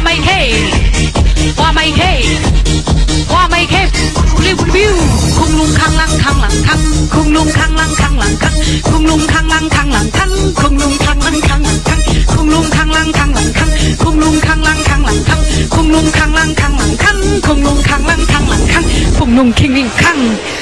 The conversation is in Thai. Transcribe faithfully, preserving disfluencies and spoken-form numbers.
ไม่เท่ว่าไม่เท่ว่าไม่เท่ริ้วริ้วคุงลุงข้างหลังข้างหลังข้างคุงลุงข้างหลังข้างหลังข้างคุงลุงข้างหลังข้างหลังข้างคุงลุงข้างหลังข้างหลังข้างคุงลุงข้างหลังข้างหลังข้างคุงลุงข้างหลังข้างหลังข้างคุงลุงข้างหลังข้างหลังข้างคุงลุงข้างหลังข้างหลังข้างคุงลุงคิงลิงข้าง